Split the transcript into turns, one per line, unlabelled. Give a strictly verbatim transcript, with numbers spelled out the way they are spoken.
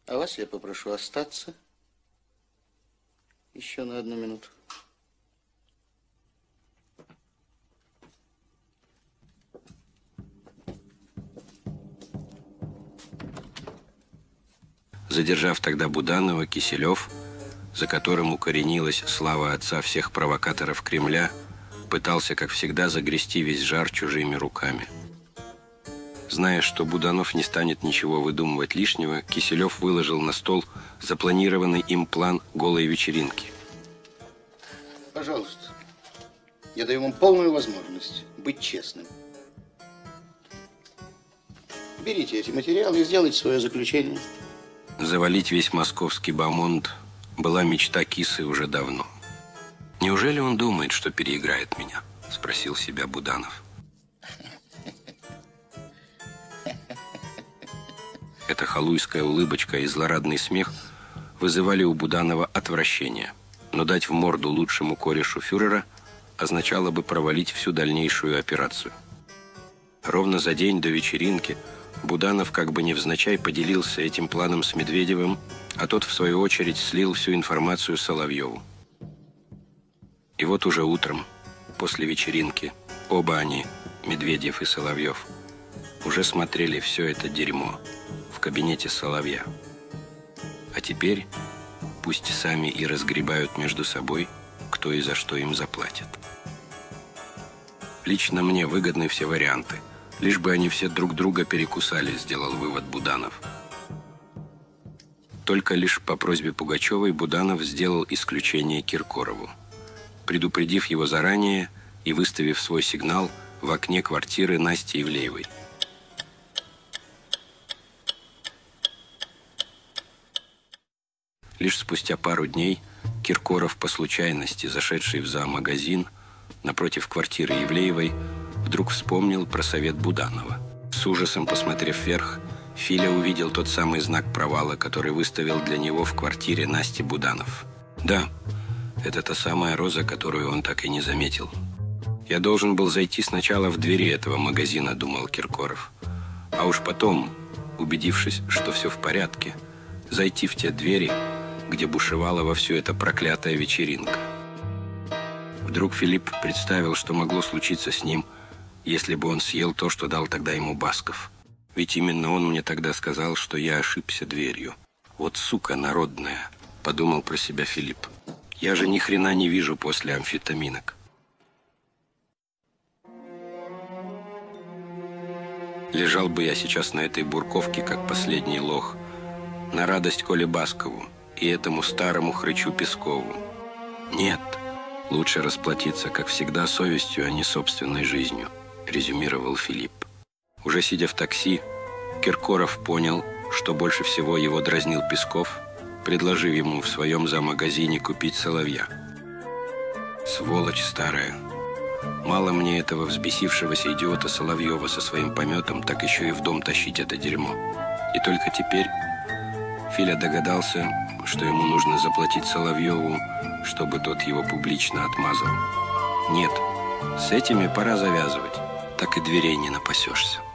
А вас я попрошу остаться еще на одну минуту.
Задержав тогда Буданова, Киселев, за которым укоренилась слава отца всех провокаторов Кремля, пытался, как всегда, загрести весь жар чужими руками. Зная, что Буданов не станет ничего выдумывать лишнего, Киселев выложил на стол запланированный им план голой вечеринки.
Пожалуйста, я даю вам полную возможность быть честным. Берите эти материалы и сделайте свое заключение.
Завалить весь московский бомонд была мечта Кисы уже давно. «Неужели он думает, что переиграет меня?» – спросил себя Буданов. Эта халуйская улыбочка и злорадный смех вызывали у Буданова отвращение, но дать в морду лучшему корешу фюрера означало бы провалить всю дальнейшую операцию. Ровно за день до вечеринки Буданов как бы невзначай поделился этим планом с Медведевым, а тот, в свою очередь, слил всю информацию Соловьеву. И вот уже утром, после вечеринки, оба они, Медведев и Соловьев, уже смотрели все это дерьмо в кабинете Соловья. А теперь пусть сами и разгребают между собой, кто и за что им заплатит. Лично мне выгодны все варианты, лишь бы они все друг друга перекусали, сделал вывод Буданов. Только лишь по просьбе Пугачевой Буданов сделал исключение Киркорову, предупредив его заранее и выставив свой сигнал в окне квартиры Насти Ивлеевой. Лишь спустя пару дней Киркоров, по случайности зашедший в зоомагазин напротив квартиры Ивлеевой, вдруг вспомнил про совет Буданова. С ужасом посмотрев вверх, Филя увидел тот самый знак провала, который выставил для него в квартире Насти Буданов. Да, это та самая роза, которую он так и не заметил. «Я должен был зайти сначала в двери этого магазина», — думал Киркоров. «А уж потом, убедившись, что все в порядке, зайти в те двери, где бушевала вовсю эта проклятая вечеринка». Вдруг Филипп представил, что могло случиться с ним, если бы он съел то, что дал тогда ему Басков. Ведь именно он мне тогда сказал, что я ошибся дверью. «Вот сука народная», — подумал про себя Филипп. «Я же ни хрена не вижу после амфетаминок». Лежал бы я сейчас на этой бурковке, как последний лох, на радость Коле Баскову и этому старому хрычу Пескову. Нет, лучше расплатиться, как всегда, совестью, а не собственной жизнью, резюмировал Филипп. Уже сидя в такси, Киркоров понял, что больше всего его дразнил Песков, предложив ему в своем зоомагазине купить соловья. Сволочь старая. Мало мне этого взбесившегося идиота Соловьева со своим пометом, так еще и в дом тащить это дерьмо. И только теперь Филя догадался, что ему нужно заплатить Соловьеву, чтобы тот его публично отмазал. Нет, с этими пора завязывать, так и дверей не напасешься.